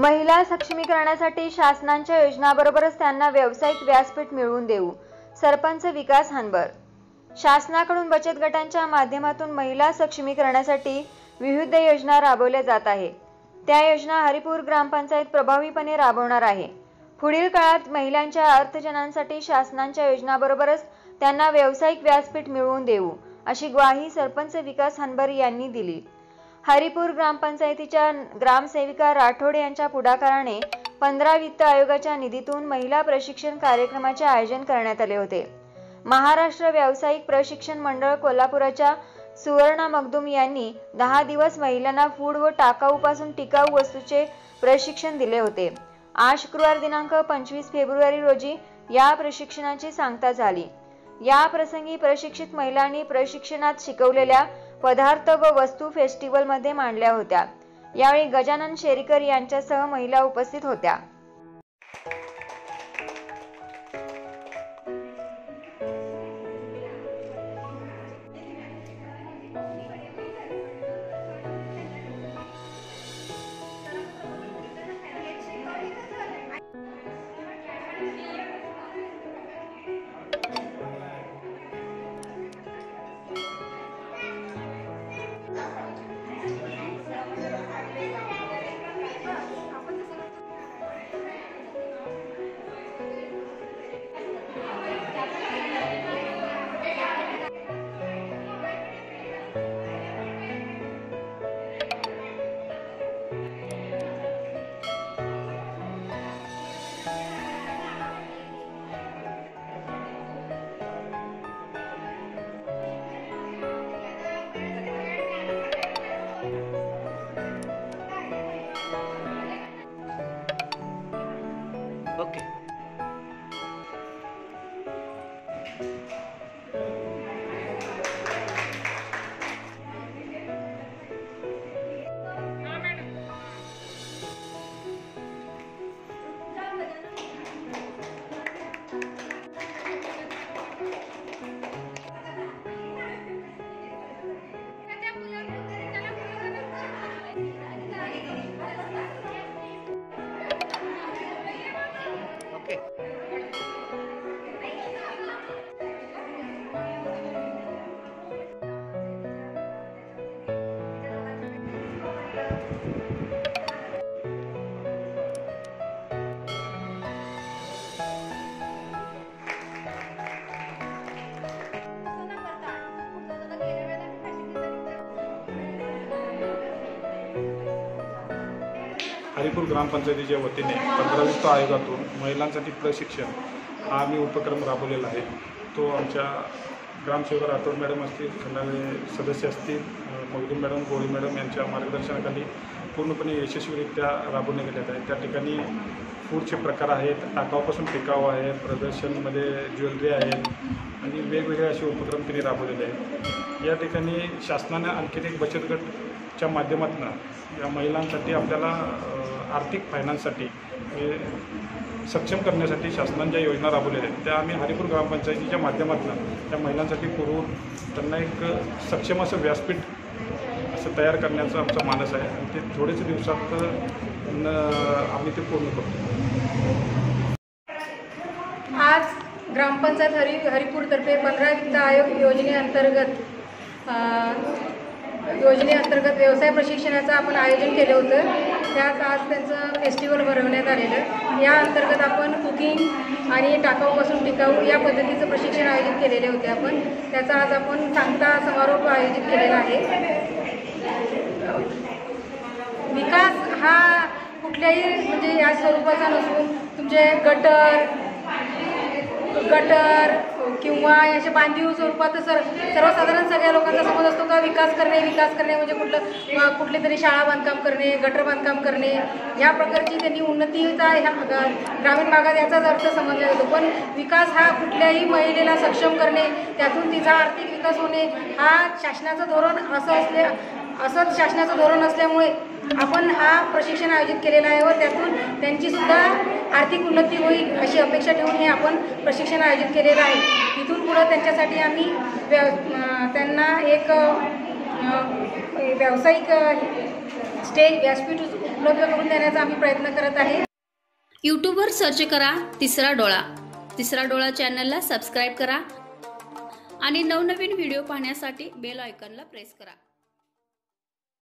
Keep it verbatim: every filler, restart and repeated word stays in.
महिला सक्षमीकरणासाठी शासनाच्या योजनाबरोबरच त्यांना व्यावसायिक व्यासपीठ मिळवून देऊ, सरपंच विकास हणभर। शासनाकडून बचत गटांच्या माध्यमातून महिला सक्षमीकरणासाठी विविध योजना राबवल्या जात आहे। त्या योजना हरिपूर ग्रामपंचायत प्रभावीपणे राबवणार आहे। पुढील काळात महिलांच्या अर्थजनांसाठी शासनाच्या योजनाबरोबरच त्यांना व्यावसायिक व्यासपीठ मिळवून देऊ, अशी ग्वाही सरपंच विकास हणभर यांनी दिली। हरिपूर ग्रामपंचायतीच्या ग्रामसेविका राठोड यांच्या पुढाकाराने पंधरा वित्त आयोगाच्या निधीतून महिला प्रशिक्षण कार्यक्रमाचे आयोजन करण्यात आले होते। महाराष्ट्र व्यावसायिक प्रशिक्षण मंडळ कोल्हापूरच्या सुवर्णा मगदूम यांनी दहा दिवस महिलांना फूड व टाकाऊपासून टिकाऊ वस्तूचे प्रशिक्षण दिले होते। आज शुक्रवार दिनांक पंचवीस फेब्रुवारी रोजी या प्रशिक्षणाची सांगता झाली। या प्रसंगी प्रशिक्षित महिलांनी प्रशिक्षणात शिकवलेल्या पदार्थ व वस्तू फेस्टिवल मध्ये मांडल्या होत्या। यावेळी गजानन शेरीकर यांच्यासह महिला उपस्थित होत्या। ओके हरिपूर ग्रामपंचायतीच्या वतीने पंधरा वित्त आयोगातून महिलांसाठी प्रशिक्षण हा आम्ही उपक्रम राबवलेला आहे। तो आमच्या ग्रामसेवक राठोड मॅडम असतील, खंडाळे सदस्य असतील, मगदूम मॅडम, गोळी मॅडम यांच्या मार्गदर्शनाखाली पूर्णपणे यशस्वीरित्या राबवण्यात गेलेला आहे। त्या ठिकाणी फूडचे प्रकार आहेत, टाकाऊपासून टिकाऊ आहे, प्रदर्शनमध्ये ज्वेलरी आहेत आणि वेगवेगळे असे उपक्रम त्यांनी राबवलेले आहेत। या ठिकाणी शासनाने आणखी एक बचत गटच्या माध्यमातून या महिलांसाठी आपल्याला आर्थिक फायनान्ससाठी सक्षम करण्यासाठी शासनाने ज्या योजना राबवलेल्या आहेत त्या आम्ही हरिपूर ग्रामपंचायतीच्या माध्यमातून त्या महिलांसाठी पुरवून त्यांना एक सक्षम असं व्यासपीठ असं तयार करण्याचा आमचा मानस आहे आणि ते थोडेच दिवसात आम्ही ते पूर्ण करतो। आज ग्रामपंचायत हरि हरिपूरतर्फे पंधरा वित्त आयोग योजनेअंतर्गत योजनेअंतर्गत व्यवसाय प्रशिक्षणाचं आपण आयोजन केलं होतं। त्यात आज त्यांचं फेस्टिवल भरवण्यात आलेलं। या अंतर्गत आपण कुकिंग आणि टाकाऊपासून टिकाऊ या पद्धतीचं प्रशिक्षण आयोजित केलेले होते आपण। त्याचा आज आपण सांगता समारोप आयोजित केलेला आहे। विकास हा कुठल्याही म्हणजे या स्वरूपाचा नसून तुमचे गटर गटर किंवा याच्या बांधीव स्वरूपात सर सर्वसाधारण सगळ्या लोकांचा समज असतो का विकास करणे विकास करणे म्हणजे कुठलं कुठली तरी शाळा बांधकाम करणे, गटर बांधकाम करणे, या प्रकारची त्यांनी उन्नतीचा ह्या ग्रामीण भागात याचाच अर्थ समजला जातो। पण विकास हा कुठल्याही महिलेला सक्षम करणे, त्यातून तिचा आर्थिक विकास होणे हा शासनाचं धोरण असं असले असंच शासनाचं धोरण असल्यामुळे आपण हा प्रशिक्षण आयोजित केलेला आहे व त्यातून त्यांची सुद्धा आर्थिक उन्नती होईल अशी अपेक्षा ठेवून हे आपण प्रशिक्षण आयोजित केलेलं आहे। इथून पुढे त्यांच्यासाठी आम्ही त्यांना एक व्यावसायिक स्टेज व्यासपीठ उपलब्ध करून देण्याचा आम्ही प्रयत्न करत आहे. यूट्यूबवर सर्च करा तिसरा डोळा. तिसरा डोळा चॅनलला सबस्क्राईब करा आणि नवनवीन व्हिडिओ पाहण्यासाठी बेल आयकॉनला प्रेस करा.